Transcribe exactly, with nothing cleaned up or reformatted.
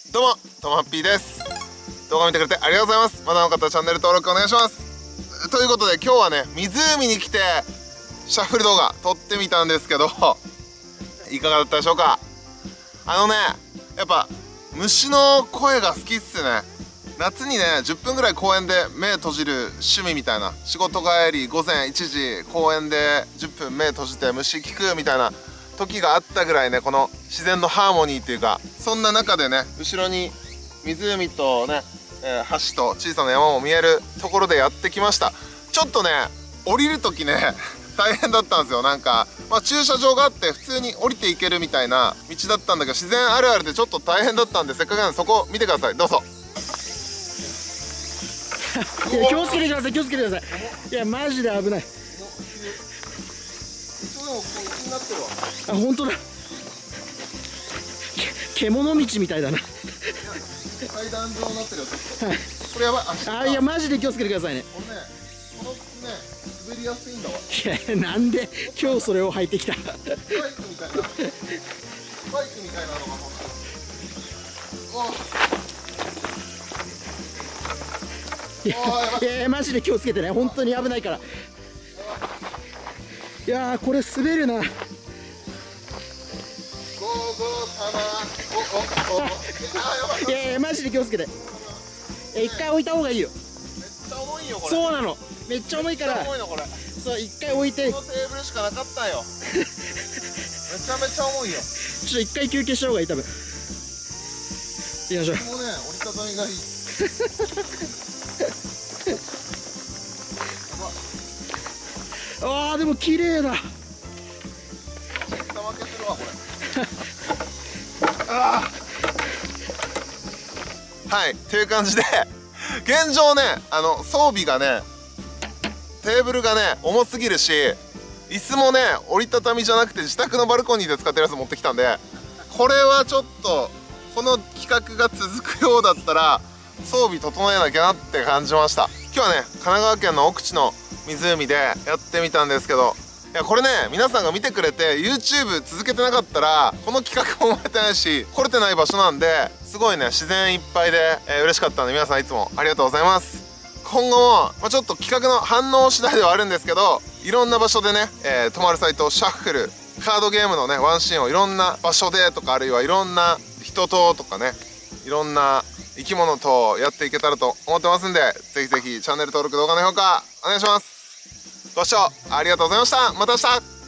どうも、ともハッピーです。動画見てくれてありがとうございます。まだの方はチャンネル登録お願いします。ということで今日はね、湖に来てシャッフル動画撮ってみたんですけどいかがだったでしょうか。あのね、やっぱ虫の声が好きっすね。夏にねじゅっぷんぐらい公園で目閉じる趣味みたいな、仕事帰り午前いちじ公園でじゅっぷん目閉じて虫聞くみたいな時があったぐらいね、この自然のハーモニーっていうか、そんな中でね、後ろに湖とね、えー、橋と小さな山も見えるところでやってきました。ちょっとね降りる時ね大変だったんですよ。なんか、まあ、駐車場があって普通に降りていけるみたいな道だったんだけど、自然あるあるでちょっと大変だったんで、せっかくなんでそこ見てください。どうぞ。 いや、気をつけてください、気をつけてください。いや、マジで危ない。あ、本当だ。け獣道みたいだな。 階段状になってるよ。 はい。 これやばい。 あ、いや、マジで気をつけてくださいね。 これね、この靴ね、滑りやすいんだわ。 いや、なんで今日それを履いてきた。 バイクみたいな。バイクみたいなのが欲しい。 いやいやいや、マジで気をつけてね、本当に危ないから。いやー、これ滑るな。 ゴーゴー様。おおお。あ、やばい。 いやいや、マジで気をつけて。え、一回置いた方がいいよ。 めっちゃ重いよこれ。 そうなの。めっちゃ重いから。 重いのこれ。 そう、一回置いて。 このテーブルしかなかったよ。めちゃめちゃ重いよ。 ちょっと一回休憩した方がいい、多分。行きましょう。 もうね、折りたたみがいい。 ああ、でも綺麗だ。 下負けするわこれ。ああ。はい、という感じで現状ね、あの装備がね、テーブルがね重すぎるし、椅子もね折りたたみじゃなくて自宅のバルコニーで使ってるやつ持ってきたんで、これはちょっとこの企画が続くようだったら装備整えなきゃなって感じました。今日はね神奈川県の奥地の湖でやってみたんですけど、いやこれね、皆さんが見てくれて YouTube 続けてなかったらこの企画も生まれてないし、来れてない場所なんで、すごいね自然いっぱいで、えー、嬉しかったんで、皆さんいつもありがとうございます。今後も、まあ、ちょっと企画の反応次第ではあるんですけど、いろんな場所でね、えー、泊まるサイトシャッフルカードゲームのねワンシーンをいろんな場所でとか、あるいはいろんな人ととかね、いろんな生き物とやっていけたらと思ってますんで、ぜひぜひチャンネル登録、動画の評価お願いします。ご視聴ありがとうございました。また明日。